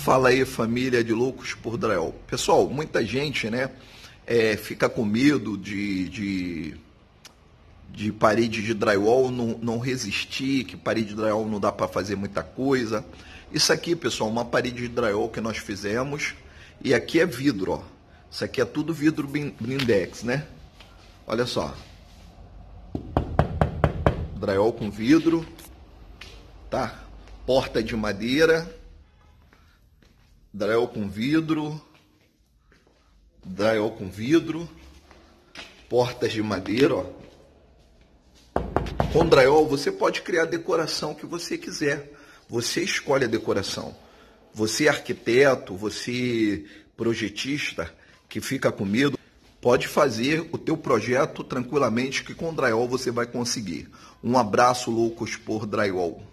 Fala aí, família de loucos por drywall. Pessoal, muita gente, né, fica com medo de parede de drywall não resistir, que parede de drywall não dá para fazer muita coisa. Isso aqui, pessoal, uma parede de drywall que nós fizemos, e aqui é vidro, ó. Isso aqui é tudo vidro blindex, né? Olha só. Drywall com vidro, tá? Porta de madeira, drywall com vidro, portas de madeira, ó. Com drywall você pode criar a decoração que você quiser. Você escolhe a decoração. Você arquiteto, você projetista que fica com medo, pode fazer o teu projeto tranquilamente, que com drywall você vai conseguir. Um abraço, loucos por drywall.